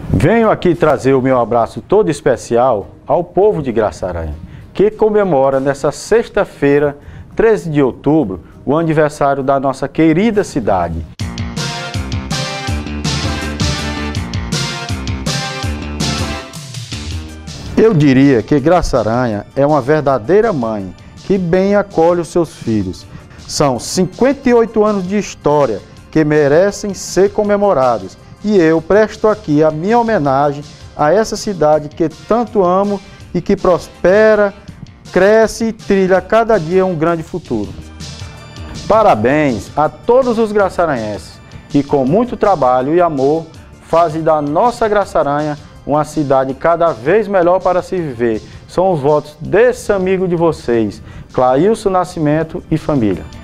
Venho aqui trazer o meu abraço todo especial ao povo de Graçaranha, que comemora nesta sexta-feira, 13 de outubro, o aniversário da nossa querida cidade. Eu diria que Graçaranha é uma verdadeira mãe que bem acolhe os seus filhos. São 58 anos de história que merecem ser comemorados e eu presto aqui a minha homenagem a essa cidade que tanto amo e que prospera, cresce e trilha cada dia um grande futuro. Parabéns a todos os graçaranhenses que com muito trabalho e amor fazem da nossa Graçaranha uma cidade cada vez melhor para se viver. São os votos desse amigo de vocês, Clailson Nascimento e família.